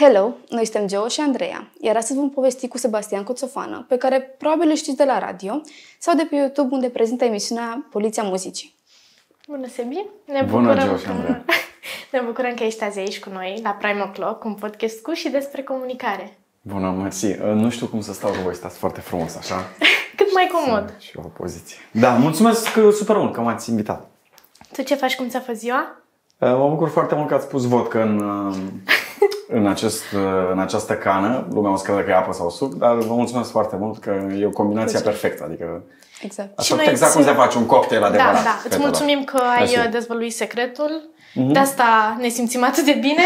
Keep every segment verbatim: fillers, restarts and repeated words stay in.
Hello! Noi suntem Geo și Andreea, iar astăzi vom povesti cu Sebastian Coțofană, pe care probabil îl știți de la radio sau de pe YouTube, unde prezintă emisiunea Poliția Muzicii. Bună, Sebi! Ne Bună, bucurăm Geo și Andreea! Că... ne bucurăm că ești azi aici cu noi, la Prime O'Clock, un podcast cu și despre comunicare. Bună, mersi! Nu știu cum să stau cu voi, stați foarte frumos, așa? Cât mai comod! Și o poziție. Da, mulțumesc super mult că m-ați invitat. Tu ce faci? Cum ți-a fost ziua? Mă bucur foarte mult că ați pus vodka în, în, acest, în această cană. Lumea o să crede că e apă sau suc, dar vă mulțumesc foarte mult că e o combinație perfectă. Adică, exact. așa exact cum se face un cocktail adevărat. Da, da. Îți mulțumim că ai Mersi. dezvăluit secretul. Mm-hmm. De asta ne simțim atât de bine.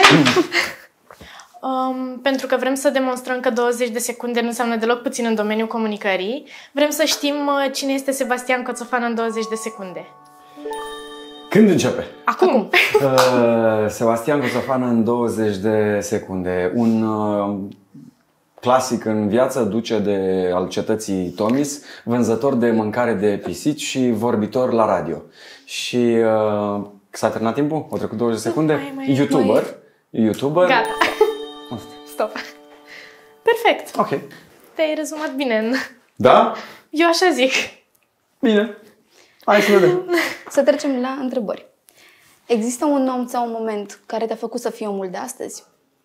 um, pentru că vrem să demonstrăm că douăzeci de secunde nu înseamnă deloc puțin în domeniul comunicării. Vrem să știm cine este Sebastian Coțofană în douăzeci de secunde. Când începe? Acum! Uh, Sebastian Coțofană în douăzeci de secunde. Un uh, clasic în viață, duce de al cetății Tomis, vânzător de mâncare de pisici și vorbitor la radio. Și uh, s-a terminat timpul? Au trecut douăzeci de secunde? Mai, mai, YouTuber. mai. YouTuber. Gata. Stop. Perfect. Ok. Te-ai rezumat bine. Da? Eu așa zic. Bine. Hai să vedem. Să trecem la întrebări. Există un om sau un moment care te-a făcut să fii omul de astăzi?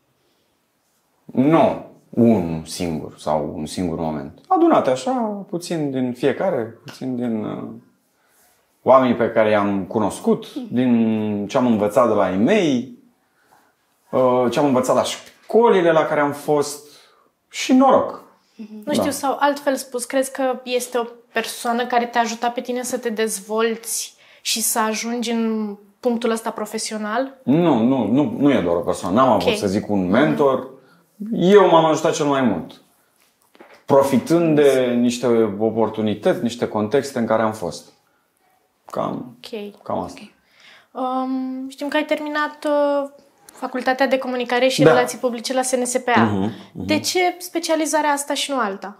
Nu. Un singur sau un singur moment. Adunate așa, puțin din fiecare, puțin din uh, oamenii pe care i-am cunoscut, din ce am învățat de la ei mei, uh, ce am învățat la școlile la care am fost și noroc. Nu știu, da. Sau altfel spus, crezi că este o persoană care te-a ajutat pe tine să te dezvolți și să ajungi în punctul ăsta profesional? Nu, nu, nu, nu e doar o persoană. N-am okay. avut, să zic, un mentor. Eu m-am ajutat cel mai mult. Profitând de niște oportunități, niște contexte în care am fost. Cam, okay. cam asta. Okay. Um, știm că ai terminat uh, facultatea de comunicare și da. relații publice la S N S P A. Uh-huh, uh-huh. De ce specializarea asta și nu alta?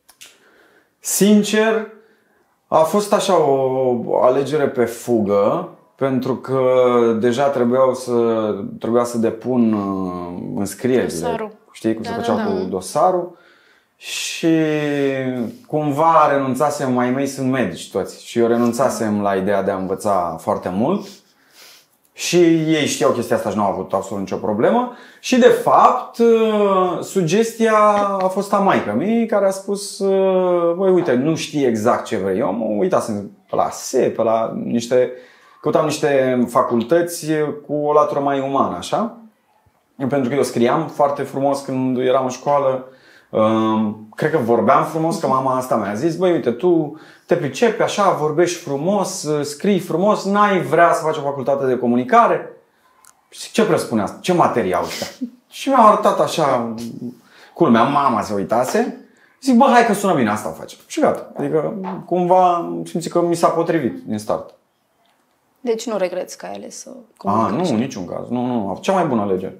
Sincer, a fost așa o alegere pe fugă, pentru că deja trebuiau să, trebuia să depun înscrierile. Dosarul. Știi cum da, se făceau da, da. cu dosarul? Și cumva renunțasem, mai mei sunt medici toți, și eu renunțasem la ideea de a învăța foarte mult. Și ei știau chestia asta și nu au avut absolut nicio problemă. Și de fapt, sugestia a fost a maică-mii, care a spus: băi, uite, nu știi exact ce vrei. Eu mă uitasem pe la S E, pe la niște... Căutam niște facultăți cu o latură mai umană, așa. Pentru că eu scriam foarte frumos când eram în școală. Cred că vorbeam frumos, că mama asta mi-a zis: băi, uite, tu te pricepi așa, vorbești frumos, scrii frumos, n-ai vrea să faci o facultate de comunicare? Și ce presupune asta? Ce materii au ăștia? Și mi-au arătat așa, culmea, mama se uitase. Zic: bă, hai că sună bine, asta o facem. Și gata. Adică cumva am simțit că mi s-a potrivit din start. Deci nu regreți că ai ales să comunici? Ah, nu, niciun caz. Nu, nu, cea mai bună alegere.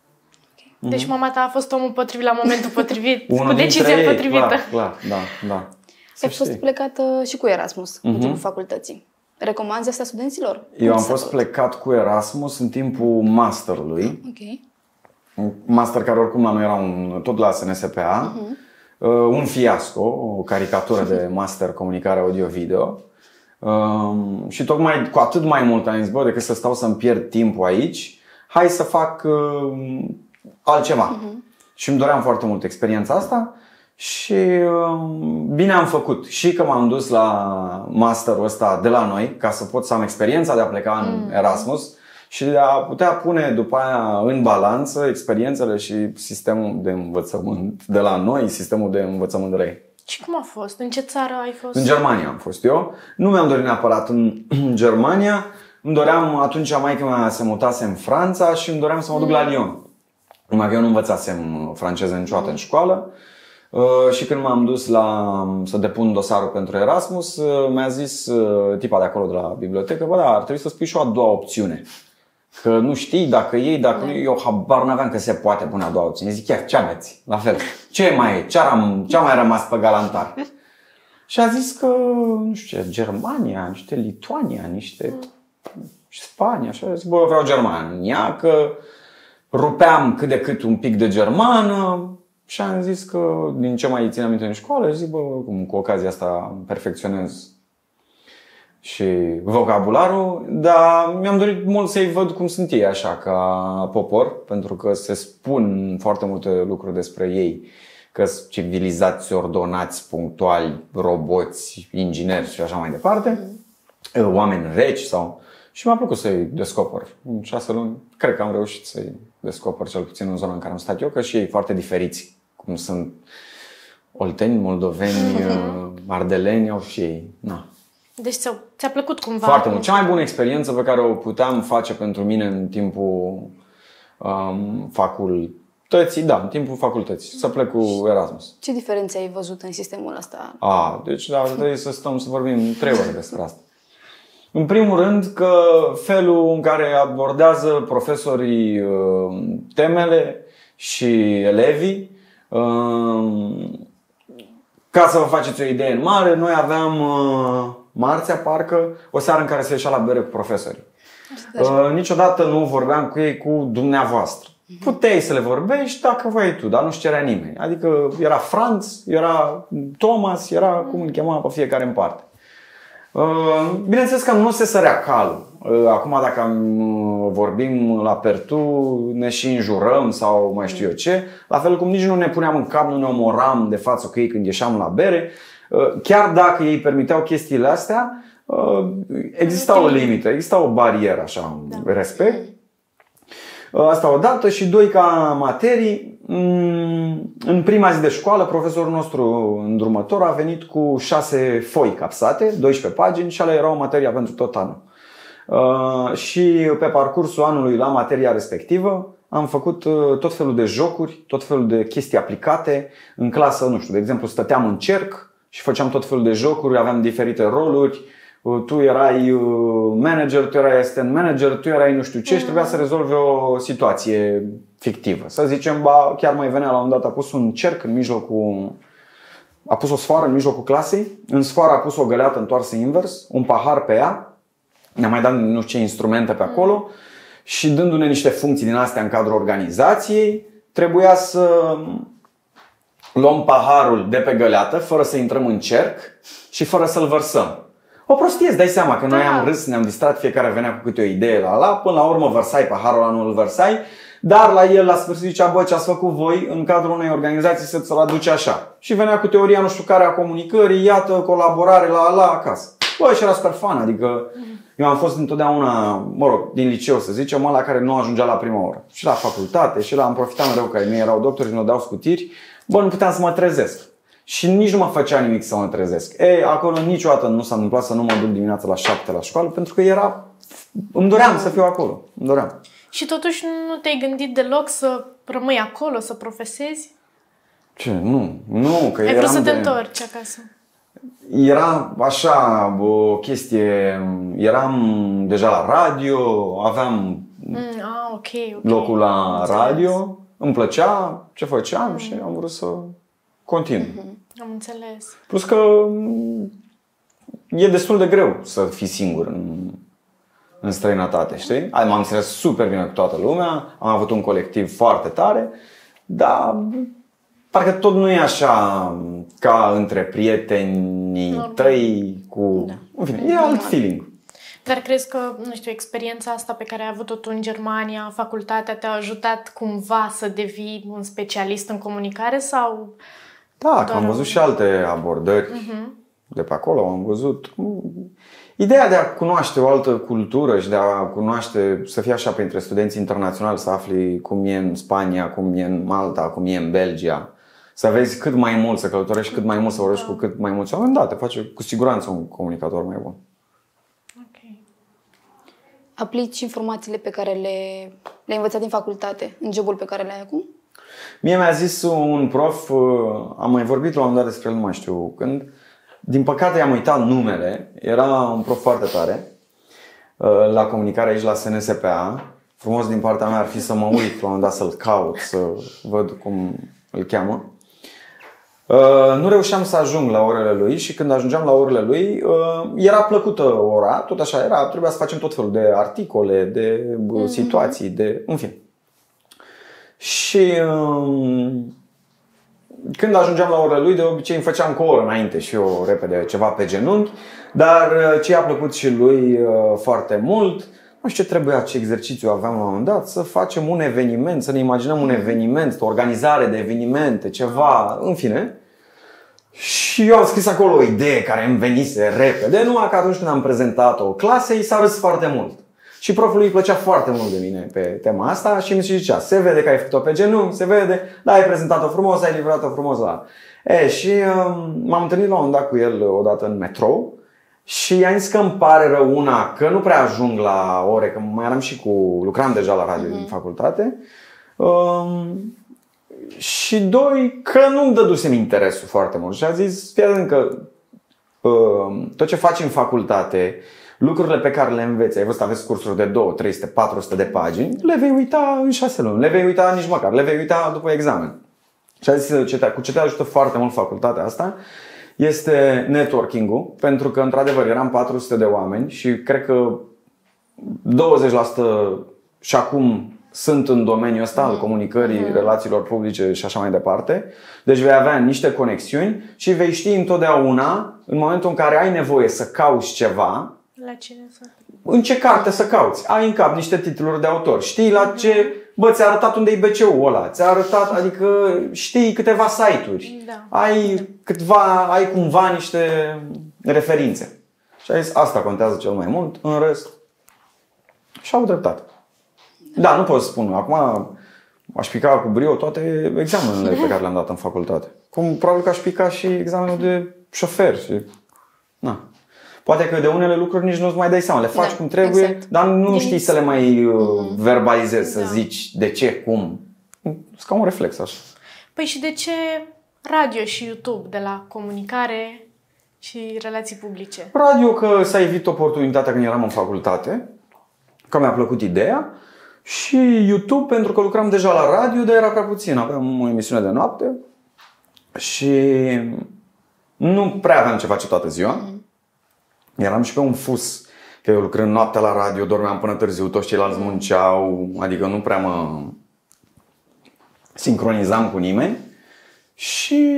Deci mama ta a fost omul potrivit la momentul potrivit, cu decizia ei, potrivită. Clar, clar, da, da. Ai fost plecată și cu Erasmus uh-huh. în timpul facultății. Recomanzi asta studenților? Eu am fost plecat cu Erasmus în timpul masterului. Okay. Un master care oricum la noi era un, tot la S N S P A. Uh-huh. Uh, un fiasco, o caricatură de master comunicare audio-video. Uh, și tocmai cu atât mai mult am zis: bă, decât să stau să-mi pierd timpul aici, hai să fac uh, altceva. Uh-huh. Și îmi doream foarte mult experiența asta. Și uh, bine am făcut. Și că m-am dus la masterul ăsta de la noi, ca să pot să am experiența de a pleca în mm. Erasmus și de a putea pune după aia în balanță experiențele și sistemul de învățământ de la noi, sistemul de învățământ de la ei. Și cum a fost? În ce țară ai fost? În Germania am fost eu. Nu mi-am dorit neapărat în Germania. Îmi doream, atunci maică-mea se mutase în Franța și îmi doream să mă duc mm. la Lyon. Numai că eu nu învățasem franceză niciodată mm. în școală. Uh, și când m-am dus la, să depun dosarul pentru Erasmus, uh, mi-a zis uh, tipa de acolo de la bibliotecă: bă, da, ar trebui să spui și o a doua opțiune. Că nu știi dacă ei, dacă nu, eu habar n-aveam că se poate pune a doua opțiune. Zic: chiar, ce aveți? La fel. Ce mai e? Ce am, ce-a mai rămas pe galantar? Și a zis că, nu știu ce, Germania, niște Lituania, niște Spania. Și a zis: bă, vreau Germania, că rupeam cât de cât un pic de germană și am zis că din ce mai țin aminte în școală, zic, bă, cum cu ocazia asta perfecționez și vocabularul, dar mi-am dorit mult să-i văd cum sunt ei așa ca popor, pentru că se spun foarte multe lucruri despre ei, că sunt civilizați, ordonați, punctuali, roboți, ingineri și așa mai departe, oameni reci sau... Și mi-a plăcut să-i descoper. În șase luni, cred că am reușit să-i descoper, cel puțin în zona în care am stat eu, că și ei foarte diferiți, cum sunt olteni, moldoveni, ardeleni, au și ei. Na. Deci ți-a, ți-a plăcut cumva? Foarte mult. Cea mai bună experiență pe care o puteam face pentru mine în timpul um, facultății, da, în timpul facultății, să plec cu Erasmus. Ce diferențe ai văzut în sistemul ăsta? A, deci da, trebuie să stăm să vorbim trei ore despre asta. În primul rând că felul în care abordează profesorii uh, temele și elevii, uh, ca să vă faceți o idee în mare, noi aveam uh, marțea, parcă, o seară în care se ieșea la bere cu profesorii. Uh, niciodată nu vorbeam cu ei cu dumneavoastră. Puteai să le vorbești dacă voiai tu, dar nu-și cerea nimeni. Adică era Franz, era Thomas, era cum îl chema pe fiecare în parte. Bineînțeles că nu se sărea calul. Acum dacă vorbim la pertu, ne și înjurăm sau mai știu eu ce. La fel cum nici nu ne puneam în cap, nu ne omoram de față cu ei când ieșeam la bere. Chiar dacă ei permiteau chestiile astea, exista o limită, exista o barieră, așa, da. Respect. Asta o dată și doi, ca materii. În prima zi de școală, profesorul nostru îndrumător a venit cu șase foi capsate, doisprezece pagini, și alea erau materia pentru tot anul. Și pe parcursul anului la materia respectivă am făcut tot felul de jocuri, tot felul de chestii aplicate. În clasă, nu știu, de exemplu, stăteam în cerc și făceam tot felul de jocuri, aveam diferite roluri. Tu erai manager, tu erai assistant manager, tu erai nu știu ce și trebuia să rezolvi o situație fictivă. Să zicem, ba, chiar mai venea la un dat, a pus un cerc în mijlocul, a pus o sfoară în mijlocul clasei, în sfoară a pus o găleată întoarsă invers, un pahar pe ea, ne-a mai dat nu știu ce instrumente pe acolo și dându-ne niște funcții din astea în cadrul organizației, trebuia să luăm paharul de pe găleată fără să intrăm în cerc și fără să-l vărsăm. O prostie, îți dai seama că noi da. am râs, ne-am distrat, fiecare venea cu câte o idee la la, până la urmă vărsai paharul ăla, nu îl vărsai, dar la el la sfârșit zicea, bă, ce ați făcut voi în cadrul unei organizații să-ți-l aduce așa. Și venea cu teoria nu știu care a comunicării, iată, colaborare la la acasă. Bă, și era super fan, adică eu am fost întotdeauna, mă rog, din liceu să zicem, ăla care nu ajungea la prima oră. Și la facultate, și la am profitat mereu că ai mei erau doctori și ne dau scutiri, bă, nu puteam să mă trezesc. Și nici nu mă făcea nimic să mă trezesc. Ei, acolo niciodată nu s-a întâmplat să nu mă duc dimineața la șapte la școală, pentru că era, îmi doream să fiu acolo. Îmi doream. Și totuși nu te-ai gândit deloc să rămâi acolo, să profesezi? Ce? Nu. Nu, că ai vrut să te de... întorci acasă? Era așa o chestie, eram deja la radio, aveam mm, ah, okay, okay. locul la radio, îmi plăcea ce făceam mm. și am vrut să continui. Mm-hmm. Am înțeles. Plus că e destul de greu să fii singur în, în străinătate, știi? M-am înțeles super bine cu toată lumea, am avut un colectiv foarte tare, dar parcă tot nu e așa ca între prietenii Normal. tăi cu... Da. În fine, e alt feeling. Dar crezi că, nu știu, experiența asta pe care ai avut-o tu în Germania, facultatea, te-a ajutat cumva să devii un specialist în comunicare sau... Da, că am văzut și alte abordări uh-huh. de pe acolo, am văzut... Ideea de a cunoaște o altă cultură și de a cunoaște, să fii așa printre studenții internaționali, să afli cum e în Spania, cum e în Malta, cum e în Belgia, să vezi cât mai mult, să călătorești cât mai mult, să vorbești cu cât mai mulți oameni, da, te face cu siguranță un comunicator mai bun. Okay. Aplici informațiile pe care le, le-ai învățat din facultate în jobul pe care le ai acum? Mie mi-a zis un prof, am mai vorbit la un moment dat despre el, nu mai știu când, din păcate i-am uitat numele, era un prof foarte tare la comunicare aici la S N S P A. Frumos din partea mea ar fi să mă uit la un moment dat să-l caut, să văd cum îl cheamă. Nu reușeam să ajung la orele lui și când ajungeam la orele lui era plăcută ora, tot așa era, trebuia să facem tot felul de articole, de situații, de, în fine. Și um, când ajungeam la orele lui, de obicei îmi făceam cu o oră înainte și eu repede ceva pe genunchi, dar ce i-a plăcut și lui uh, foarte mult, nu știu ce trebuia, ce exercițiu aveam la un moment dat, să facem un eveniment, să ne imaginăm un eveniment, o organizare de evenimente, ceva, în fine. Și eu am scris acolo o idee care îmi venise repede, numai că atunci când am prezentat-o clasei s-a râs foarte mult. Și profului îi plăcea foarte mult de mine pe tema asta și mi se zicea, se vede că ai făcut-o pe genunchi, se vede, da, ai prezentat-o frumos, ai livrat-o frumos la... E, și um, m-am întâlnit la un dat cu el odată în metrou și i-am zis că îmi pare rău, una, că nu prea ajung la ore, că mai eram și cu... lucram deja la radio din facultate. Um, și doi, că nu-mi dădusem interesul foarte mult. Și a zis, fii atent că um, tot ce faci în facultate, lucrurile pe care le înveți, ai văzut, aveți cursuri de două, trei sute, patru sute de pagini, le vei uita în șase luni, le vei uita nici măcar, le vei uita după examen. Și a zis, cu ce te ajută foarte mult facultatea asta este networking-ul, pentru că într-adevăr eram patru sute de oameni și cred că douăzeci la sută și acum sunt în domeniul ăsta al comunicării, mm. relațiilor publice și așa mai departe. Deci vei avea niște conexiuni și vei ști întotdeauna, în momentul în care ai nevoie să cauți ceva, la cine să... în ce carte să cauți. Ai în cap niște titluri de autor. Știi la ce... Bă, ți-a arătat unde e B C-ul ăla. Ți-a arătat, adică știi câteva site-uri. Da. Ai câtva, ai cumva niște referințe. Și ai zis, asta contează cel mai mult. În rest, și au dreptate. Da, nu pot să spun. Acum aș pica cu brio toate examenele pe care le-am dat în facultate. Cum probabil că aș pica și examenul de șofer. Și... Na. Poate că de unele lucruri nici nu-ți mai dai seama. Le faci da, cum trebuie, exact. Dar nu Din... știi să le mai uh, verbalizezi, să da. zici de ce, cum. Sunt ca un reflex așa. Păi și de ce radio și YouTube de la comunicare și relații publice? Radio că s-a evit oportunitatea când eram în facultate, că mi-a plăcut ideea. Și YouTube pentru că lucram deja la radio, dar era prea puțin. Aveam o emisiune de noapte și nu prea aveam ce face toată ziua. Eram și pe un fus, că eu lucrând noaptea la radio, dormeam până târziu, toți ceilalți munceau, adică nu prea mă sincronizam cu nimeni. Și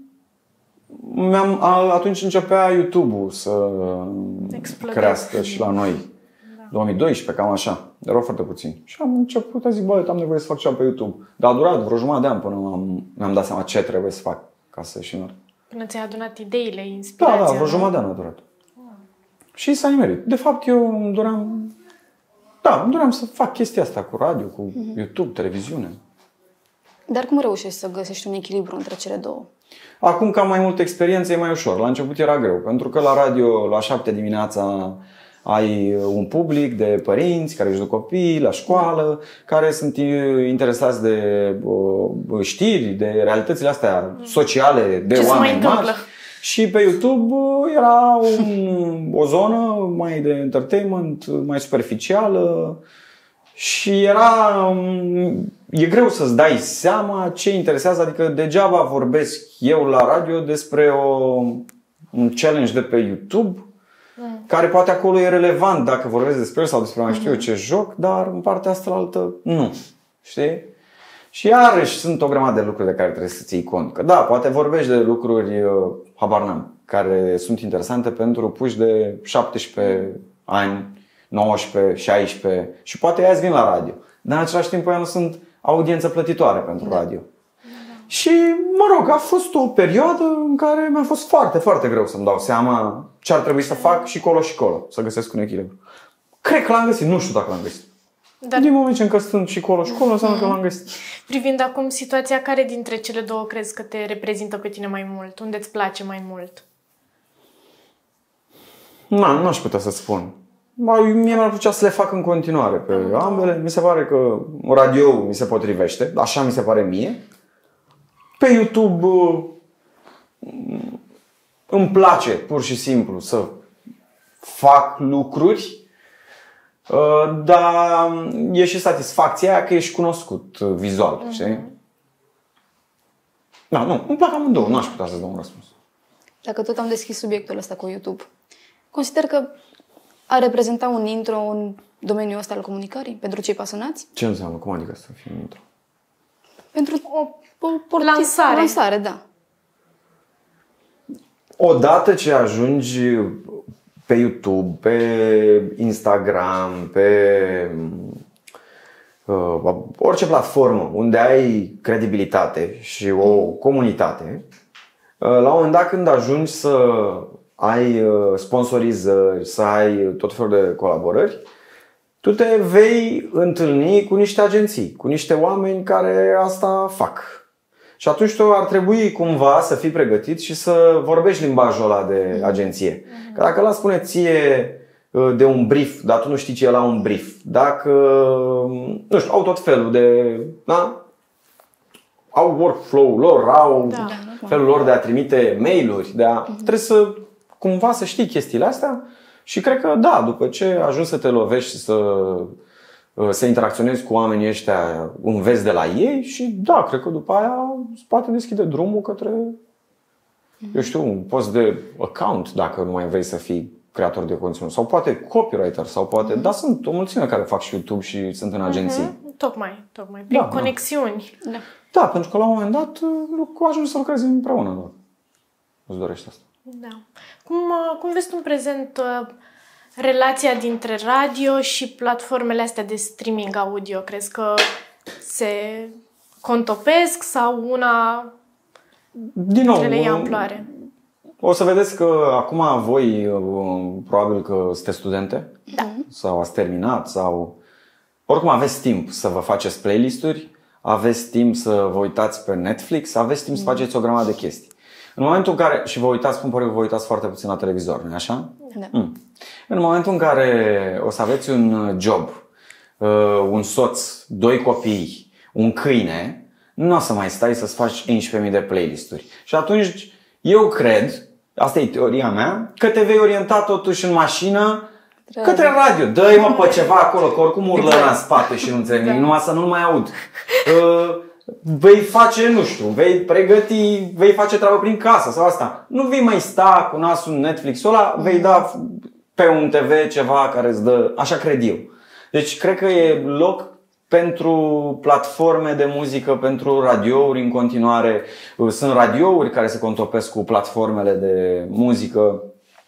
mi-am, atunci începea YouTube-ul să Explodez. crească și la noi. Da. două mii doisprezece, cam așa. Erau foarte puțini. Și am început, a zic, bă, am nevoie să fac ceva pe YouTube. Dar a durat vreo jumătate de an până am, mi-am dat seama ce trebuie să fac ca să și merg. Până ți-ai adunat ideile, inspirația. Da, da, vreo jumătate de an a durat. Și s-a nimerit. De fapt, eu îmi doream... Da, îmi doream să fac chestia asta cu radio, cu mm-hmm. YouTube, televiziune. Dar cum reușești să găsești un echilibru între cele două? Acum că am mai multă experiență, e mai ușor. La început era greu, pentru că la radio, la șapte dimineața, ai un public de părinți care își duc copii la școală, care sunt interesați de uh, știri, de realitățile astea sociale, de Ce oameni mari. Și pe YouTube era un, o zonă mai de entertainment, mai superficială și era... E greu să-ți dai seama ce interesează, adică degeaba vorbesc eu la radio despre o, un challenge de pe YouTube mm. care poate acolo e relevant dacă vorbesc despre el sau despre mai știu eu ce joc, dar în partea asta la altă nu. Știi? Și iarăși sunt o grămadă de lucruri de care trebuie să ții cont. Că da, poate vorbești de lucruri, habar n-am, care sunt interesante pentru puși de șaptesprezece ani, nouăsprezece, șaisprezece și poate ea vin la radio. Dar în același timp ea nu sunt audiență plătitoare pentru da. radio. Da. Și mă rog, a fost o perioadă în care mi-a fost foarte, foarte greu să-mi dau seama ce ar trebui să fac și colo și colo, să găsesc un echilibru. Cred că l-am găsit, nu știu dacă l-am găsit. Dar... Din moment ce încă sunt și colo și colo, înseamnă că l-am găsit. Privind acum situația, care dintre cele două crezi că te reprezintă pe tine mai mult? Unde îți place mai mult? Nu, nu aș putea să spun. Mie mi-ar plăcea să le fac în continuare pe ambele. Mi se pare că radio mi se potrivește, așa mi se pare mie. Pe YouTube îmi place pur și simplu să fac lucruri, dar e și satisfacția aia că ești cunoscut vizual, uh-huh. știi? Da, nu, îmi plac amândouă, nu aș putea să-ți dau un răspuns. Dacă tot am deschis subiectul ăsta cu YouTube, consider că a reprezenta un intro în domeniul ăsta al comunicării pentru cei pasionați? Ce înseamnă? Cum adică să fie un intro? Pentru o, o porti- lansare. lansare, da. Odată ce ajungi pe YouTube, pe Instagram, pe uh, orice platformă unde ai credibilitate și o comunitate, uh, la un moment dat când ajungi să ai uh, sponsorizări, să ai tot felul de colaborări, tu te vei întâlni cu niște agenții, cu niște oameni care asta fac. Și atunci tu ar trebui cumva să fii pregătit și să vorbești limbajul ăla de agenție. Că dacă ăla spune ție de un brief, dar tu nu știi ce e la un brief, dacă, nu știu, au tot felul de, da? Au workflow-ul lor, au Da. felul lor de a trimite mail-uri, de a, trebuie să cumva să știi chestiile astea. Și cred că da, după ce ajungi să te lovești și să, să interacționezi cu oamenii ăștia, înveți de la ei și da, cred că după aia îți poate deschide drumul către, eu știu, un post de account dacă nu mai vrei să fii creator de conținut. Sau poate copywriter, sau poate, da, sunt o mulțime care fac și YouTube și sunt în agenții. Mm-hmm. Tocmai, tocmai, prin Da, conexiuni. Da. Da, pentru că la un moment dat ajungi să lucrezi împreună, dacă îți dorești asta. Da. Cum, uh, cum vezi tu în prezent uh, relația dintre radio și platformele astea de streaming audio? Crezi că se contopesc sau una Din nou, dintre le ia amploare? o să vedeți că acum voi probabil că sunteți studente, Da. sau ați terminat, sau oricum aveți timp să vă faceți playlist-uri, aveți timp să vă uitați pe Netflix, aveți timp să faceți o grămadă de chestii. În momentul în care, și vă uitați, cum pare că vă uitați foarte puțin la televizor, nu-i așa? Da. Mm. În momentul în care o să aveți un job, un soț, doi copii, un câine, nu o să mai stai să-ți faci unsprezece mii de playlist-uri. Și atunci eu cred, asta e teoria mea, că te vei orienta totuși în mașină către radio. Dă-i mă pe ceva acolo, că oricum urlă Exact. în spate și nu înțeleg nimic, numai să nu-l mai aud. Uh, vei face, nu știu, vei pregăti, vei face treabă prin casă sau asta. Nu vei mai sta cu nasul în Netflix-ul ăla, vei da pe un T V ceva care îți dă, așa cred eu. Deci cred că e loc pentru platforme de muzică, pentru radiouri în continuare. Sunt radiouri care se contopesc cu platformele de muzică.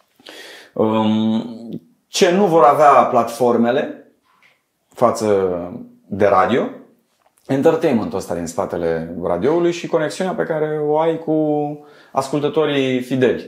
Ce nu vor avea platformele față de radio, entertainmentul ăsta din spatele radioului și conexiunea pe care o ai cu ascultătorii fideli.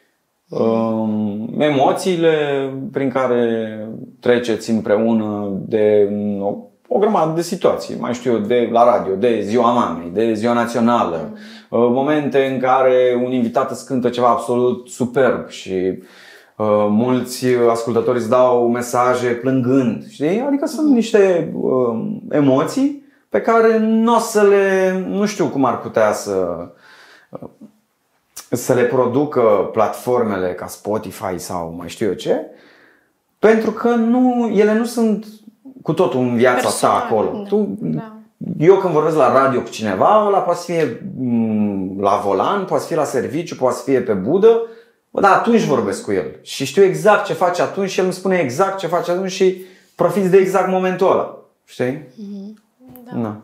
Emoțiile prin care treceți împreună de o, o grămadă de situații, mai știu eu, de la radio, de ziua mamei, de ziua națională, momente în care un invitat îți cântă ceva absolut superb și uh, mulți ascultători îți dau mesaje plângând, știi? Adică sunt niște uh, emoții pe care nu o să le, nu știu cum ar putea să uh, să le producă platformele ca Spotify sau mai știu eu ce, pentru că nu, ele nu sunt cu totul în viața Personal, ta acolo. da. Tu, Da. eu când vorbesc la radio cu cineva, ăla poate să fie la volan, poate să fie la serviciu, poate să fie pe budă, dar atunci vorbesc cu el și știu exact ce face atunci și el îmi spune exact ce face atunci și profiți de exact momentul ăla. Știi? Da. Da.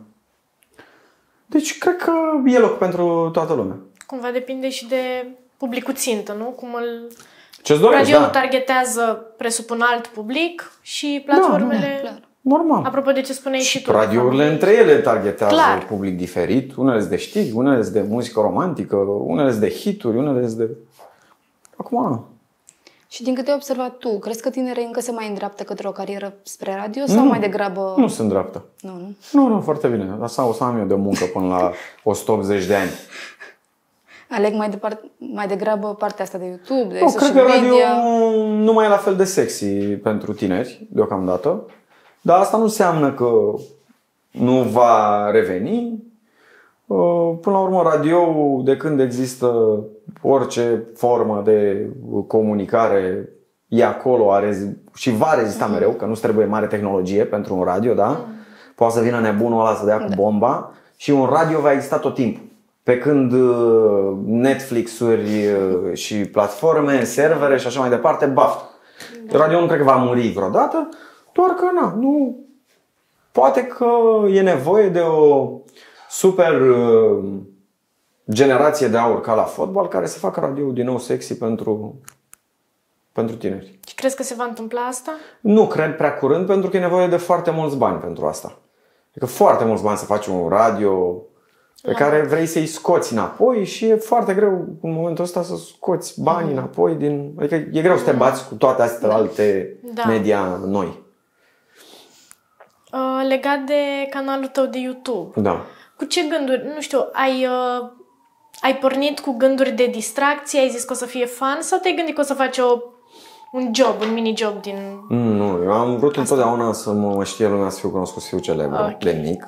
Deci cred că e loc pentru toată lumea. Cumva depinde și de publicul țintă, nu? Cum îl... Ce-ți dorești, Radio-ul da. targetează, presupun, alt public și platformele... Da, clar. Normal. Apropo de ce spuneai și tu. Radiourile între ele targetează Clar. public diferit. Unele sunt de știri, unele sunt de muzică romantică, unele sunt de hituri, unele sunt de... Acum... Și din câte ai observat tu, crezi că tinerii încă se mai îndreaptă către o carieră spre radio sau Nu. mai degrabă... Nu sunt dreaptă. Nu, nu. Nu, nu, foarte bine. Asta o să am eu de muncă până la o sută optzeci de ani. Aleg mai, departe, mai degrabă partea asta de YouTube, de Nu, cred social că radio media. nu mai e la fel de sexy pentru tineri, deocamdată. Dar asta nu înseamnă că nu va reveni. Până la urmă, radio, de când există orice formă de comunicare, e acolo, are, și va rezista mereu, că nu trebuie mare tehnologie pentru un radio, da? Poate să vină nebunul ăla să dea cu bomba și un radio va exista tot timpul. Pe când Netflix-uri și platforme, servere și așa mai departe, baft. Radio nu cred că va muri vreodată, doar că na, nu. Poate că e nevoie de o super uh, generație de aur ca la fotbal care să facă radio din nou sexy pentru, pentru tineri. Și crezi că se va întâmpla asta? Nu cred prea curând pentru că e nevoie de foarte mulți bani pentru asta. Adică foarte mulți bani să faci un radio pe la care vrei să-i scoți înapoi și e foarte greu în momentul ăsta să scoți bani înapoi din... Adică e greu să te bați cu toate astea alte da. media noi. Uh, legat de canalul tău de YouTube. Da. Cu ce gânduri, nu știu, ai, uh, ai pornit cu gânduri de distracție, ai zis că o să fie fun sau te-ai gândit că o să faci o, un job, un mini-job din... Nu, eu am vrut asta. Întotdeauna să mă știe lumea, să fiu cunoscut, să fiu celebru, okay. de mic.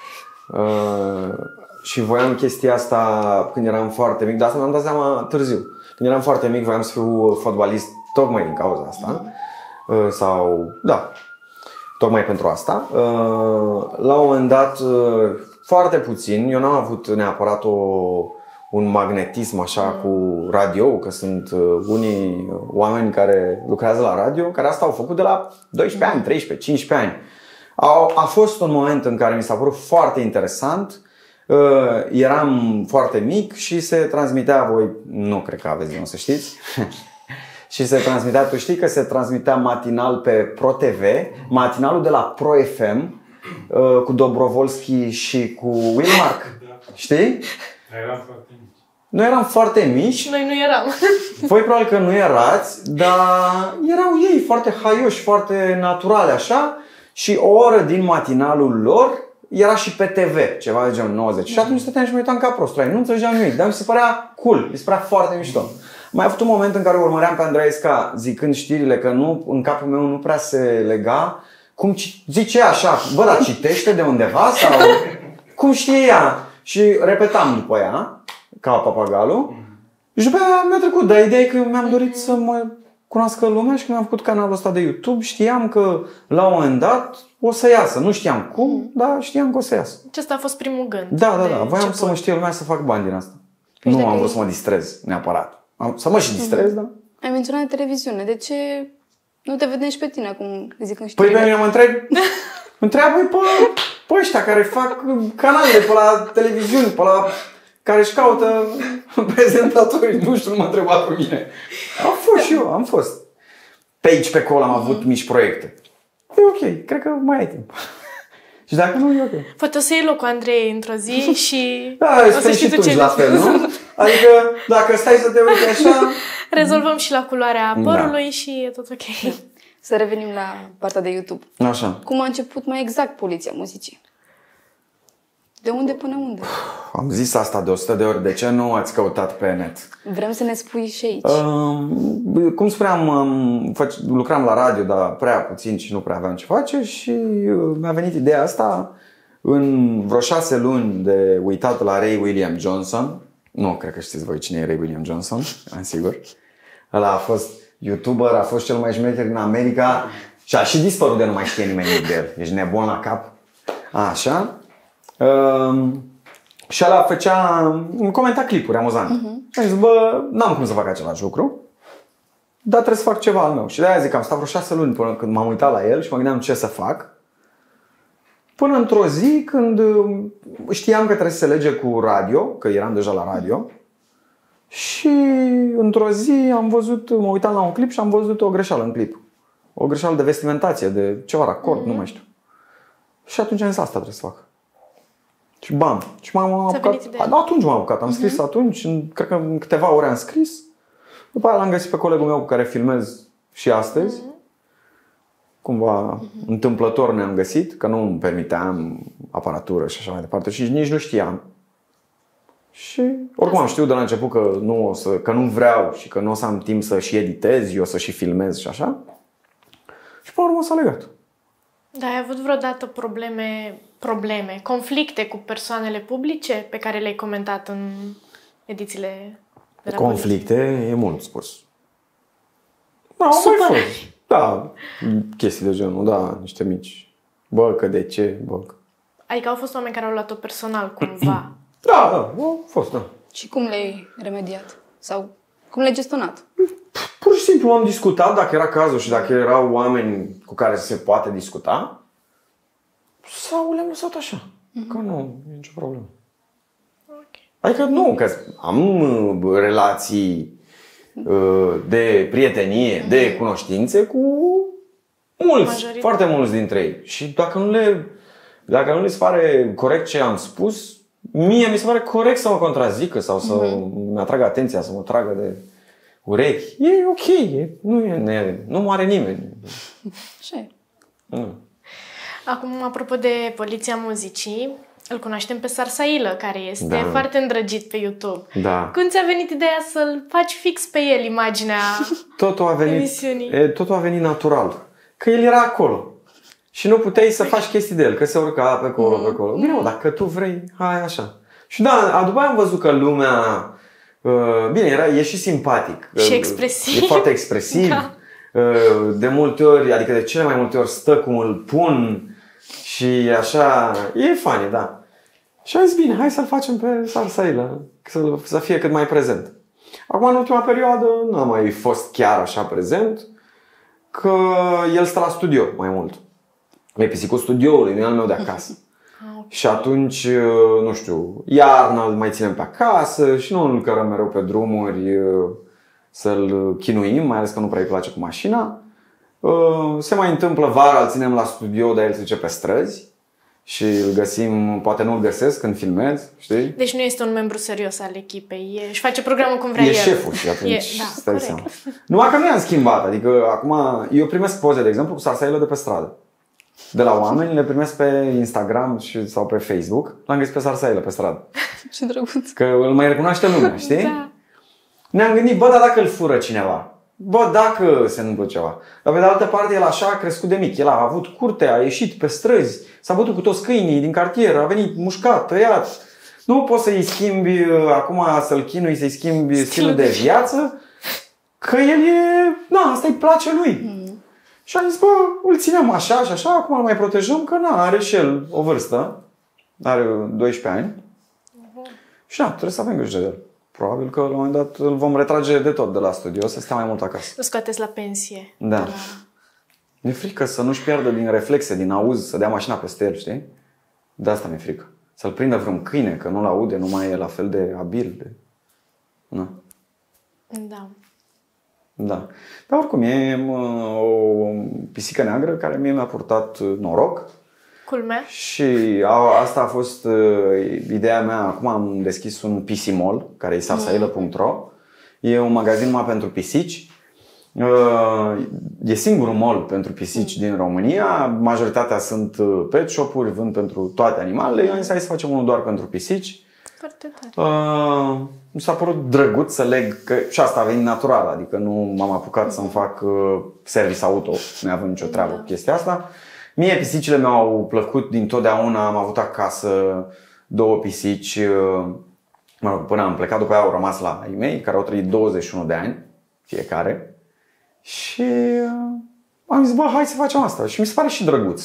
Uh, și voiam chestia asta când eram foarte mic, dar asta mi-am dat seama târziu. Când eram foarte mic voiam să fiu fotbalist tocmai din cauza asta. Uh, sau, da, tocmai pentru asta. Uh, la un moment dat, uh, foarte puțin, eu n-am avut neapărat o, un magnetism așa cu radio, că sunt uh, unii oameni care lucrează la radio, care asta au făcut de la doisprezece ani, treisprezece, cincisprezece ani. A, a fost un moment în care mi s-a părut foarte interesant. Uh, eram foarte mic și se transmitea, voi nu cred că aveți de să știți, și se transmitea, tu știi că se transmitea matinal pe Pro T V, matinalul de la Pro F M, uh, cu Dobrovolski și cu Wilmark. Știi? Eram foarte mici. Nu eram foarte mici. Noi nu eram. Voi probabil că nu erați, dar erau ei foarte haioși, foarte naturale așa. Și o oră din matinalul lor era și pe T V, ceva de genul nouăzeci. Și atunci stăteam și mă uitam ca prostul. Nu înțelegeam nimic, dar mi se părea cool, mi se părea foarte mișto. Mai avut un moment în care urmăream pe Andreesca zicând știrile, că nu, în capul meu nu prea se lega. Cum zice așa, bă, dar citește de undeva sau cum știe ea? Și repetam după ea, ca papagalul. Și după aia mi-a trecut, dar ideea e că mi-am dorit să mă cunoască lumea și când am făcut canalul ăsta de YouTube, știam că la un moment dat o să iasă. Nu știam cum, dar știam că o să iasă. Acesta a fost primul gând. Da, da, da. Voiam să mă știe lumea, să fac bani din asta. Păi nu am vrut să mă distrez neapărat. Am, să mă și distrez, da. Ai menționat televiziune. De ce nu te vedem și pe tine acum zicând și Păi pe mine mă întreb, întreabă-i pe, pe ăștia care fac canalele pe la televiziuni, pe la care își caută prezentatori. Nu știu, nu mă întreba pe mine. Am fost și eu, am fost. Pe aici, pe acolo am avut mici proiecte. E ok, cred că mai ai timp. Și dacă nu, e ok. Poate o să iei locul Andrei într-o zi și da, o să știi tu și la fel, nu? Adică dacă stai să te uiți așa... Rezolvăm și la culoarea părului da. Și e tot ok. Să revenim la partea de YouTube. Așa. Cum a început mai exact Poliția Muzicii? De unde până unde? Am zis asta de o sută de ori. De ce nu ați căutat pe net? Vrem să ne spui și aici. Uh, cum spuneam, um, lucram la radio, dar prea puțin și nu prea aveam ce face. Și uh, mi-a venit ideea asta în vreo șase luni de uitat la Ray William Johnson. Nu cred că știți voi cine e Ray William Johnson, am sigur. Ăla a fost YouTuber, a fost cel mai șmecher din America și a și dispărut de nu mai știe nimeni de el. Ești nebun la cap? Așa. Uh, și ăla făcea, îmi comenta clipuri amuzante. Uh-huh. Am zis, bă, n-am cum să fac același lucru, dar trebuie să fac ceva al meu. Și de-aia zic că am stat vreo șase luni până când m-am uitat la el și mă gândeam ce să fac. Până într-o zi când știam că trebuie să se lege cu radio, că eram deja la radio. Și într-o zi am văzut, mă uitam la un clip și am văzut o greșeală în clip. O greșeală de vestimentație, de ceva racord, mm-hmm. nu mai știu. Și atunci am zis, asta trebuie să fac. Și bam. Și m-am apucat. Da, atunci m-am apucat. Am scris uh-huh. atunci, în, cred că în câteva ore am scris. După aia l-am găsit pe colegul meu cu care filmez și astăzi. Uh-huh. Cumva uh-huh. întâmplător ne-am găsit, că nu îmi permiteam aparatură și așa mai departe. Și nici nu știam. Și oricum am știut de la început că nu, o să, că nu vreau și că nu o să am timp să și editez, eu să și filmez și așa. Și până la urmă s-a legat. Da, ai avut vreodată probleme, probleme, conflicte cu persoanele publice pe care le-ai comentat în edițiile de la Conflicte Poliție? E mult spus. Da, au mai fost. Da, chestii de genul, da, niște mici. Bă, că de ce, bă. Adică au fost oameni care au luat-o personal cumva. Da, da, au fost, da. Și cum le-ai remediat? Sau cum le-ai gestionat? Pur și simplu am discutat dacă era cazul și dacă erau oameni cu care se poate discuta. Sau le-am lăsat așa. Mm-hmm. Că nu, e nicio problemă. Okay. Adică nu, că am uh, relații uh, de prietenie, mm-hmm. de cunoștințe cu mulți, majoritate. Foarte mulți dintre ei. Și dacă nu le, dacă nu le se pare corect ce am spus, mie mi se pare corect să mă contrazică sau să mm-hmm. atragă atenția, să mă tragă de urechi. E ok, e, nu, e, nu moare nimeni. Ce? Nu. Acum, apropo de Poliția Muzicii, îl cunoaștem pe Sarsailă, care este Da. foarte îndrăgit pe YouTube. Da. Când ți-a venit ideea să-l faci fix pe el imaginea Totul a venit, emisiunii? e, totul a venit natural. Că el era acolo. Și nu puteai să faci chestii de el, că se urca pe acolo, pe acolo. Bine, mă, dacă tu vrei, hai așa. Și da, după aia am văzut că lumea... Uh, bine, era, e și simpatic. Și expresiv. E foarte expresiv. Da. Uh, de multe ori, adică de cele mai multe ori stă cum îl pun și așa... E funny, da. Și am zis, bine, hai să-l facem pe Sarsailă, să, să fie cât mai prezent. Acum, în ultima perioadă, n-am mai fost chiar așa prezent, că el stă la studio mai mult. E pisicul studioului, nu e al meu de acasă. Okay. Și atunci, nu știu, iarna îl mai ținem pe acasă și nu îl cărăm mereu pe drumuri să-l chinuim, mai ales că nu prea îi place cu mașina. Se mai întâmplă vara, îl ținem la studio, dar el se duce pe străzi și îl găsim, poate nu îl găsesc când filmez, știi? Deci nu este un membru serios al echipei, e, își face programul cum vrea e el. E șeful și atunci e, da, stai seama. Numai că nu i-am schimbat, adică acum eu primesc poze, de exemplu, cu Sarsailă de pe stradă. De la oameni, le primesc pe Instagram și, sau pe Facebook. L-am găsit pe Sarsailă pe stradă. Ce drăguț. Că îl mai recunoaște lumea, știi? Da. Ne-am gândit, bă, dar dacă îl fură cineva, bă, dacă se întâmplă ceva. Dar pe de altă parte, el așa a crescut de mic. El a avut curte, a ieșit pe străzi, s-a bătut cu toți câinii din cartier, a venit mușcat, tăiat. Nu poți să-i schimbi acum, să-l chinui, să-i schimbi stilul, stilul de viață, că el e... Na, asta îi place lui. Mm. Și am zis, bă, îl ținem așa și așa, acum îl mai protejăm, că na, are și el o vârstă. Are doisprezece ani. Uh-huh. Și da, trebuie să avem grijă de el. Probabil că la un moment dat îl vom retrage de tot de la studio, să stea mai mult acasă. Îl scoateți la pensie. Da. La... Mi-e frică să nu-și pierdă din reflexe, din auz, să dea mașina peste el, știi? De asta mi-e frică. Să-l prindă vreun câine, că nu-l aude, nu mai e la fel de abil. De... Na. Da. Da. Dar oricum, e o pisică neagră care mie mi-a purtat noroc. Culmea. Și a, asta a fost uh, ideea mea. Acum am deschis un P C Mall, care e sarsailă punct ro. E un magazin numai pentru pisici. Uh, e singurul mall pentru pisici din România. Majoritatea sunt pet shop-uri, vând pentru toate animalele. Eu am zis, hai să facem unul doar pentru pisici. Foarte tare. Uh, mi s-a părut drăguț să leg, că și asta a venit natural, adică nu m-am apucat mm-hmm. să-mi fac uh, service auto, nu aveam nicio treabă da. cu chestia asta. Mie pisicile mi-au plăcut dintotdeauna, am avut acasă două pisici, uh, mă rog, până am plecat, după aia au rămas la ai mei, care au trăit douăzeci și unu de ani, fiecare. Și uh, am zis, bă, hai să facem asta. Și mi se pare și drăguț.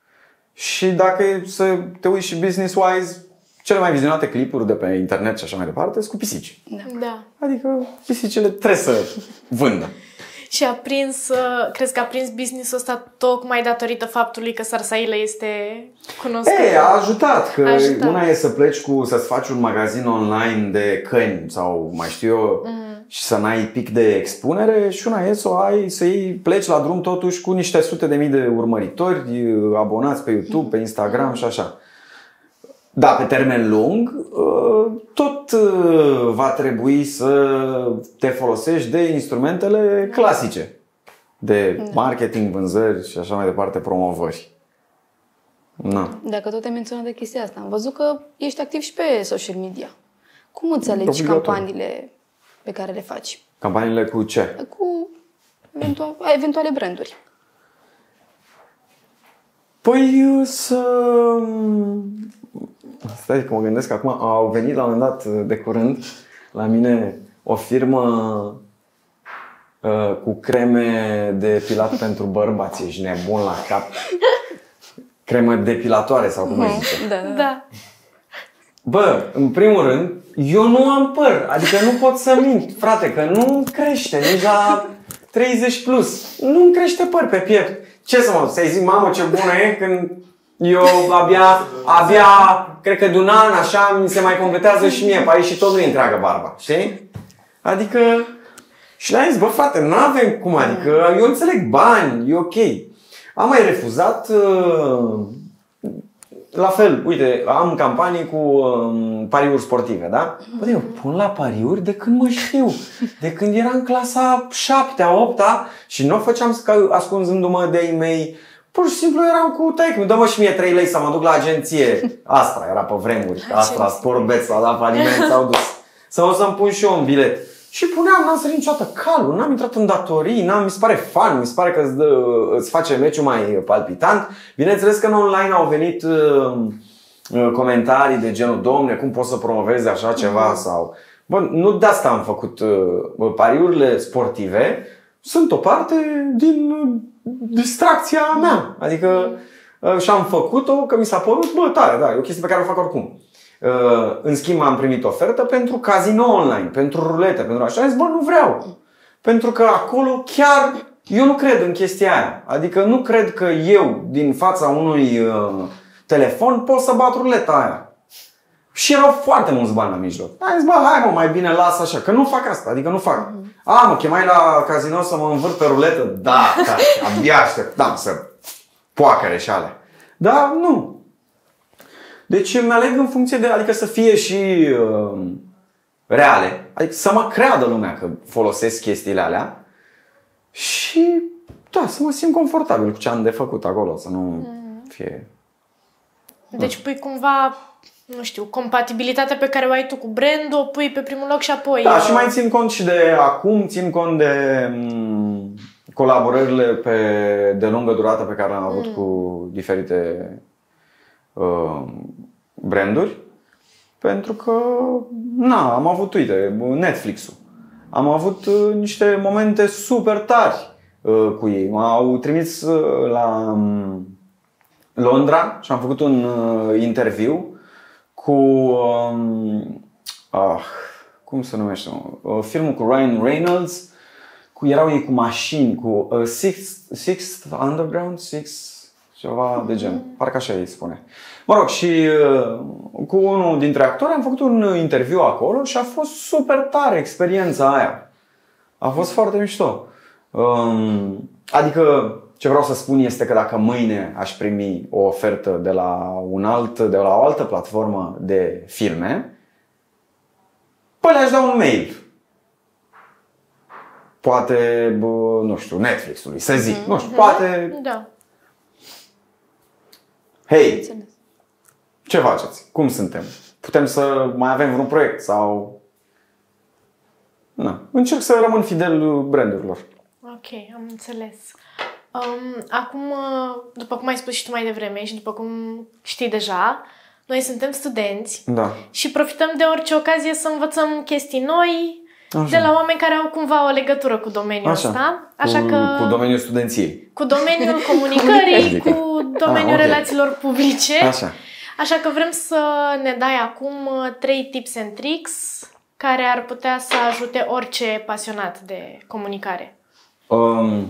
Și dacă e să te uiți și business-wise, cele mai vizionate clipuri de pe internet și așa mai departe sunt cu pisici. Da. Adică pisicile trebuie să vândă. Și a prins, crezi că a prins business-ul ăsta tocmai datorită faptului că Sarsailă este cunoscut? Ei, a ajutat, că a ajutat. Una e să pleci cu, să-ți faci un magazin online de câini sau mai știu eu mm. și să n-ai pic de expunere și una e să o ai, să iei, pleci la drum totuși cu niște sute de mii de urmăritori, abonați pe YouTube, mm. pe Instagram mm. și așa. Da, pe termen lung, tot va trebui să te folosești de instrumentele clasice. De marketing, vânzări și așa mai departe, promovări. Na. Dacă tot ai menționat de chestia asta, am văzut că ești activ și pe social media. Cum îți alegi Obligatoriu. campaniile pe care le faci? Campaniile cu ce? Cu eventual, eventuale branduri. Păi să... Stai că mă gândesc că acum au venit la un moment dat de curând la mine o firmă uh, cu creme depilat pentru bărbați. Ești nebun la cap. Cremă depilatoare sau cum îi zice. Da, da, da. Da. Bă, în primul rând, eu nu am păr. Adică nu pot să mint, frate, că nu crește nici la treizeci plus. Nu crește păr pe piept. Ce să mă, să-i zic, mamă, ce bună e când Eu abia, abia, cred că de un an așa mi se mai completează și mie, pe aici și tot nu e întreagă barba, știi? Adică, și le-am zis, bă frate, nu avem cum, adică eu înțeleg bani, e ok. Am mai refuzat, uh, la fel, uite, am campanii cu um, pariuri sportive, da? Bă, eu pun la pariuri de când mă știu, de când eram în clasa șaptea, opta și nu o făceam ascunzându-mă de ei mei. Pur și simplu eram cu taică, dă-mă și mie trei lei să mă duc la agenție. Astra era pe vremuri, Astra, Sportbet, s-a dat faliment, s-au dus. Sau să-mi pun și eu un bilet. Și puneam, n-am sărit niciodată calul, n-am intrat în datorii, n-am, mi se pare fun, mi se pare că îți, dă, îți face meciul mai palpitant. Bineînțeles că în online au venit uh, comentarii de genul, domne, cum poți să promovezi așa ceva? Mm-hmm. Sau, bă, nu de asta am făcut uh, pariurile sportive, sunt o parte din uh, distracția mea. Adică uh, și-am făcut-o că mi s-a părut, bă, tare, da, e o chestie pe care o fac oricum. Uh, în schimb am primit ofertă pentru casino online, pentru rulete, pentru așa. Am zis, bă, nu vreau. Pentru că acolo chiar eu nu cred în chestia aia. Adică nu cred că eu din fața unui uh, telefon pot să bat ruleta aia. Și erau foarte mulți bani la mijloc. Am zis, bă, hai mă, mai bine las așa, că nu fac asta, adică nu fac. A, mă chemai la casino să mă învârt pe ruletă? Da, da, abia așteptam să poacăre și alea. Dar nu. Deci îmi aleg în funcție de, adică să fie și uh, reale, adică să mă creadă lumea că folosesc chestiile alea și da, să mă simt confortabil cu ce am de făcut acolo, să nu fie... Deci pui cumva, nu știu, compatibilitatea pe care o ai tu cu brandul, o pui pe primul loc și apoi... Da, și mai țin cont și de acum, țin cont de m- colaborările pe, de lungă durată pe care le-am avut mm. cu diferite uh, branduri. Pentru că, na, am avut, uite, Netflix-ul. Am avut uh, niște momente super tari uh, cu ei. M-au trimis uh, la um, Londra și am făcut un uh, interviu cu um, ah, cum se numește? Uh, filmul cu Ryan Reynolds. Cu, erau ei cu mașini, cu uh, Sixth, Sixth Underground, Six ceva de gen. Parcă așa îi spune. Mă rog, și uh, cu unul dintre actori am făcut un interviu acolo și a fost super tare experiența aia. A fost foarte mișto. Um, adică ce vreau să spun este că dacă mâine aș primi o ofertă de la un alt, de la o altă platformă de filme, păi le-aș da un mail. Poate, bă, nu știu, Netflix-ului, să zic, mm-hmm. nu știu, poate... Da. Hei, ce faceți? Cum suntem? Putem să mai avem vreun proiect sau... Na. Încerc să rămân fidel brandurilor. Ok, am înțeles. Um, acum, după cum ai spus și tu mai devreme și după cum știi deja, noi suntem studenți da. și profităm de orice ocazie să învățăm chestii noi Așa. de la oameni care au cumva o legătură cu domeniul Așa. ăsta. Așa cu, că, cu domeniul studenției. Cu domeniul comunicării, cu domeniul ah, okay. relațiilor publice. Așa. Așa că vrem să ne dai acum trei tips and tricks care ar putea să ajute orice pasionat de comunicare. Um,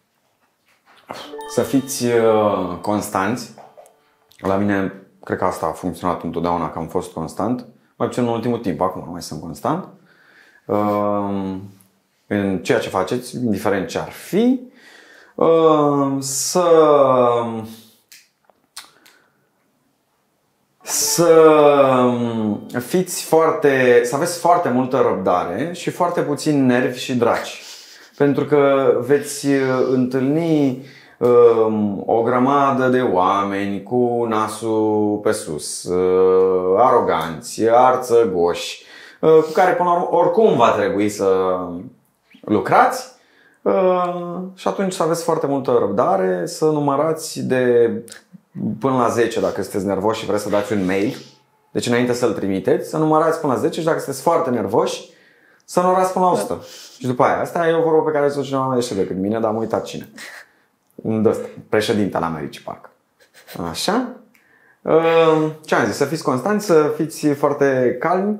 să fiți uh, constanți. La mine, cred că asta a funcționat întotdeauna, că am fost constant. Mai puțin în ultimul timp, acum nu mai sunt constant. Uh, în ceea ce faceți, indiferent ce ar fi. Uh, să... Să fiți foarte, să aveți foarte multă răbdare și foarte puțin nervi și draci. Pentru că veți întâlni um, o grămadă de oameni cu nasul pe sus, uh, aroganți, arțăgoși, uh, cu care până la urmă oricum va trebui să lucrați. Uh, și atunci să aveți foarte multă răbdare, să numărați de până la zece dacă sunteți nervoși și vreți să dați un mail. Deci înainte să-l trimiteți, să numărați până la zece și dacă sunteți foarte nervoși, să numărați până la o sută. Și după aia, asta e o vorbă pe care o cineva mai ieșit decât mine, dar am uitat cine. Președinte al Americii, parcă. Așa. Ce am zis? Să fiți constanți, să fiți foarte calmi.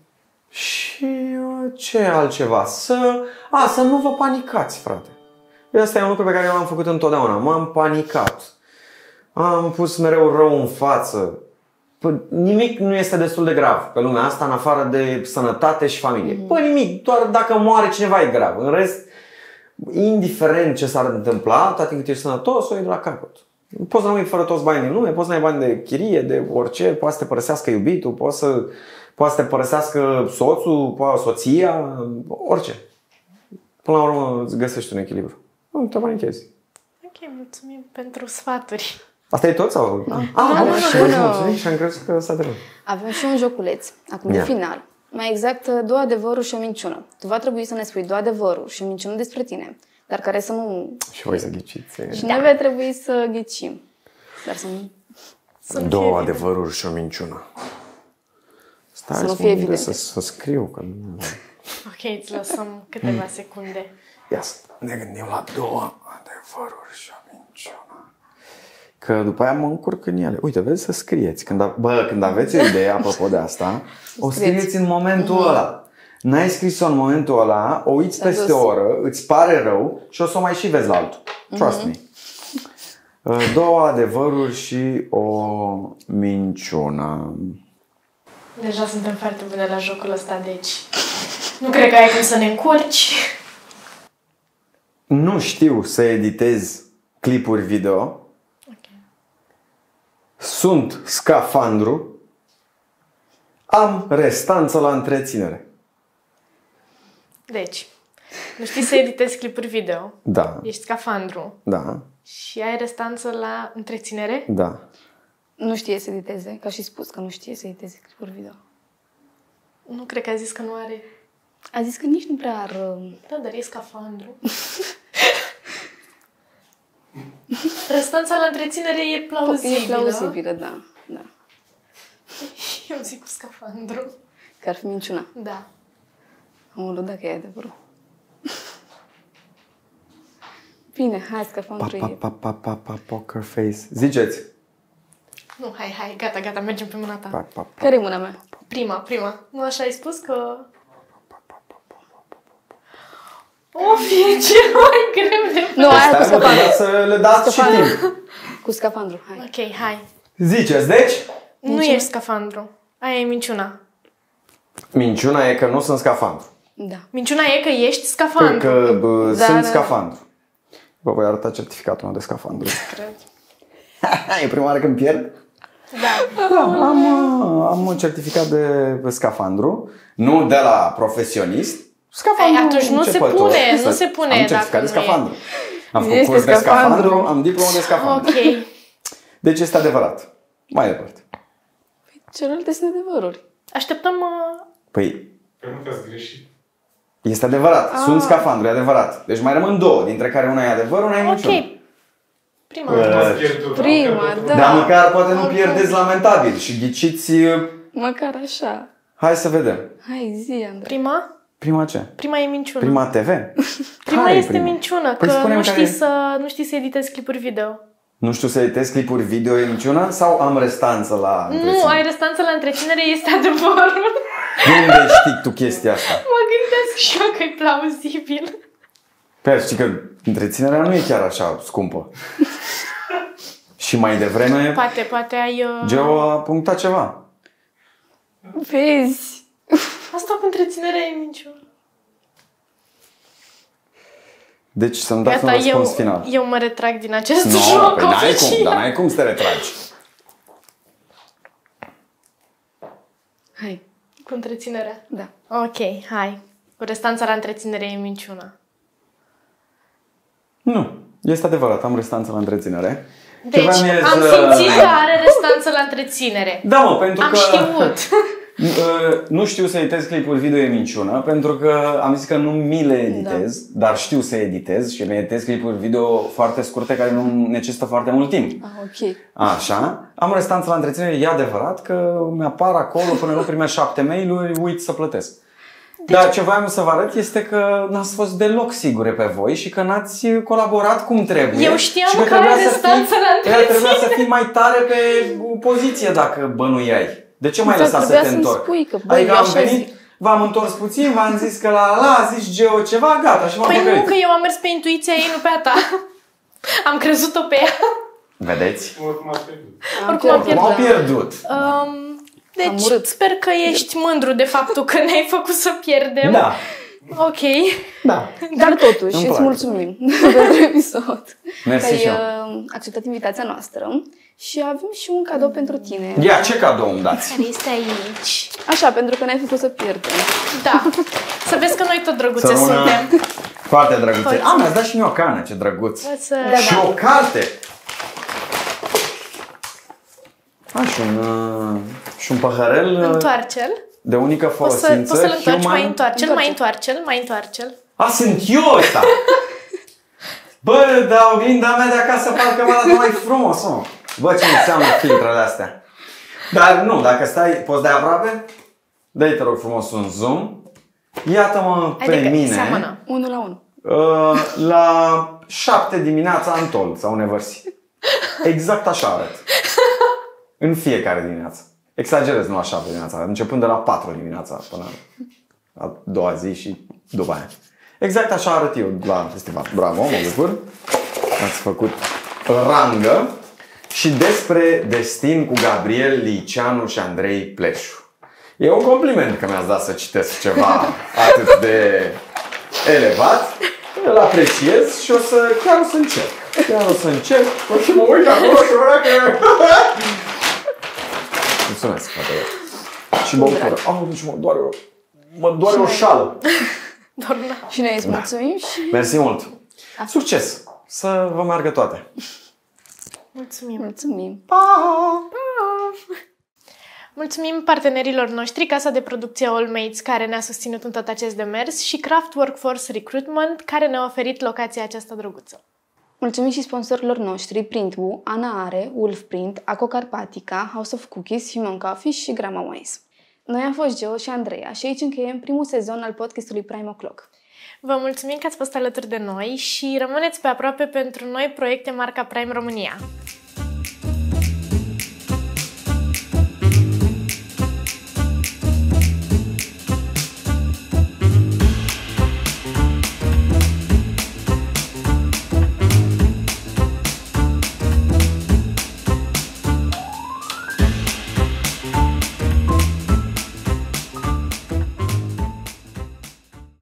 Și ce altceva? Să, a, să nu vă panicați, frate. Asta e un lucru pe care l-am făcut întotdeauna. M-am panicat. Am pus mereu rău în față. Păi, nimic nu este destul de grav pe lumea asta, în afară de sănătate și familie. Mm-hmm. Păi nimic, doar dacă moare cineva e grav. În rest, indiferent ce s-ar întâmpla, atât timp cât ești sănătos, o iei de la capăt. Poți să rămâi fără toți banii din lume, poți să n-ai bani de chirie, de orice, poți să te părăsească iubitul, poți să, poți să te părăsească soțul, poate soția, orice. Până la urmă îți găsești un echilibru. Nu te panichezi. Ok, mulțumim pentru sfaturi. Asta e tot sau? Da. Ah, Da, ah, și bună. mulțumim și am crezut că s-a terminat. Avem și un joculeț, acum Ia. de final. Mai exact, două adevăruri și o minciună. Tu va trebui să ne spui două adevăruri și o minciună despre tine, dar care să nu... Și voi să ghiciți. Și noi va trebui să ghicim. Dar să nu... Să nu Două fie adevăruri și o minciună. Stai Să nu să fie mă gândesc evidente. să, să scriu. Că... nu- Ok, îți lăsăm câteva secunde. Ia să ne gândim la două adevăruri și o minciună. Că după aia mă încurc în ele. Uite, vezi să scrieți. Când, a, bă, când aveți o idee, apropo de asta, o scrieți în momentul mm-hmm. ăla. N-ai scris-o în momentul ăla, o uiți S-a peste dus. o oră, îți pare rău și o să o mai și vezi la altul. Trust mm-hmm. me. Uh, Două adevăruri și o minciună. Deja suntem foarte bune la jocul ăsta, deci nu cred că ai cum să ne încurci. Nu știu să editez clipuri video. Ok. Sunt scafandru. Am restanță la întreținere. Deci, nu știi să editezi clipuri video, Da, ești scafandru da, și ai restanță la întreținere? da. Nu știe să editeze, ca și spus că nu știe să editeze clipuri video. Nu cred că a zis că nu are. A zis că nici nu prea ar... uh, Da, dar e scafandru. Restanța la întreținere e plauzibilă. E plauzibilă, da. da. Eu zic cu scafandru. Că ar fi minciuna. Da. Aoleu, dacă e adevărul. Bine, hai, Pa, scafandru pa, e... pa, pa, pa, pa, poker face. Ziceți. Nu, hai, hai, gata, gata, mergem pe mâna ta. Pa, pa, pa. Care e mâna mea? Prima, prima. Nu așa ai spus că... O, fie cel mai greu de... Nu, aia cu Stai, mă, scafandru. să le dați și timp. Cu scafandru, hai. Ok, hai. Ziceți, deci? Nu ești scafandru. Aia e minciuna. Minciuna e că nu sunt scafandru. Da. Minciuna e că ești scafandru. Că bă, Da, sunt da. scafandru. Vă voi arăta certificatul meu de scafandru. Cred. E prima oară când pierd? Da. Da, am, uh, am un certificat de scafandru, nu de la profesionist. Scafandru Ei, atunci nu se începător. pune, Asta- nu se pune Am certificat de dacă nu e. scafandru. Am făcut Este curs de scafandru. scafandru, am diplomă de scafandru. Ok. Deci este adevărat. Mai departe. Celelalte sunt adevăruri. Așteptăm... Uh... Păi, Că nu te-ați greșit. este adevărat. Sunt scafandru, e adevărat. Deci mai rămân două, dintre care una e adevăr, una e minciună. Ok. Prima. Bă, Ați pierdut, Prima, am pierdut. da. Dar măcar poate nu Oricum. pierdeți lamentabil și ghiciți... uh, Măcar așa. Hai să vedem. Hai, zi, Andrei. Prima? Prima ce? Prima e minciună. Prima T V? Prima Care e este prima? minciună, Păi că spune-mi nu care știi, e. să, nu știi să editezi clipuri video. Nu știu să editez clipuri video, e minciună? Sau am restanță la Nu, întreținere? ai restanță la întreținere, este adevărul. De unde știi tu chestia asta? Mă gândesc și eu că e plauzibil. Păi știi că întreținerea nu e chiar așa scumpă. Și mai devreme, Poate, poate ai... Uh... Geo a punctat ceva. Vezi? Asta cu întreținerea e minciună. Deci să-mi dați un Gata, eu, răspuns final. eu mă retrag din acest Nu, joc păi n-ai cum, oficial. dar n-ai cum să te retragi. Hai, Cu întreținerea. da. Ok, hai. Cu restanța la întreținere e minciună. Nu, este adevărat, am restanță la întreținere. Deci, Ce vreau e am să- simțit că are restanță la întreținere. Da, mă, pentru Am că... știut. Uh, Nu știu să editez clipuri video, e minciună, pentru că am zis că nu mi le editez, da. Dar știu să editez și mi editez clipuri video foarte scurte care nu necesită foarte mult timp. Ah, ok. Așa, am restanță la întreținere, e adevărat că mi-apar acolo până nu primești șapte mail-uri, uit să plătesc. Deci... Dar ce voiam să vă arăt este că n-ați fost deloc sigure pe voi și că n-ați colaborat cum trebuie. Eu știam și că trebuia are să restanță fii- la întreținere. trebuia să fii mai tare pe poziție dacă bănuiai. De ce mai Exact, lăsa să trebuia te să-mi întorc? spui că, băi, adică eu am așa venit, zic. v-am întors puțin, v-am zis că la la, a zis Geo ceva, gata, și m-am Păi păcălit. nu, că eu am mers pe intuiția ei, nu pe a ta. Am crezut-o pe ea. Vedeți? Oricum ați pierdut. Oricum am pierdut. M-au pierdut. Um, Am deci urât. sper că ești mândru de faptul că ne-ai făcut să pierdem. Da. Ok. Da. Dar totuși, Îmi îți place. mulțumim pentru episod. Mersi Că ai și eu. uh, acceptat invitația noastră și avem și un cadou pentru tine. Ia, ce cadou îmi dați? Care este aici? Așa, pentru că ne-ai făcut să pierdem. Da. Să vezi că noi tot drăguțe Să rămână suntem. foarte drăguțe. Poți. A, mi-ați dat și mie o cană, ce drăguț. Poți să... Da, Și o carte. A, și un, uh, și un paharel uh, Întoarce-l. de unică Poți, să, folosință. poți să-l întorci, mai Human- întoarce-l, mai Întoarce. întoarce-l, mai întoarce-l. A, sunt eu ăsta! Bă, dar oglinda mea de acasă parcă m-a dat mai frumos, mă. Bă, ce înseamnă filtrele astea. Dar nu, dacă stai, poți dai aproape? Dă-i, te rog frumos, un zoom. Iată-mă pe Adică mine seamănă. Unul la unul. uh, la șapte dimineața în Tol sau Nevărsi. Exact așa arăt. În fiecare dimineață. Exagerez, nu la șapte dimineața, începând de la patru dimineața până a doua zi și după aia. Exact așa arăt eu la festival. Bravo, mă bucur. Ați făcut rangă. Și despre destin cu Gabriel Liceanu și Andrei Pleșu. E un compliment că mi-ați dat să citesc ceva atât de elevat. Îl apreciez și o să, chiar o să încerc. Chiar o să încerc. O să mă uit acolo și mă că... Mulțumesc, frate. Și mă bucur. Oh, deci mă doare o, mă doare o șală. Doamna. Și noi îți mulțumim și... Mersi mult. Succes! Să vă meargă toate. Mulțumim. Mulțumim. Mulțumim partenerilor noștri, Casa de Producție All Mates, care ne-a susținut în tot acest demers, și Craft Workforce Recruitment, care ne-a oferit locația aceasta drăguță. Mulțumim și sponsorilor noștri, Printbu, Ana Are, Wolf Print, Aco Carpatica, House of Cookies, Human Coffee și Grandma Wise. Noi am fost Geo și Andreea și aici încheiem primul sezon al podcastului Prime O'Clock. Vă mulțumim că ați fost alături de noi și rămâneți pe aproape pentru noi proiecte marca Prime România.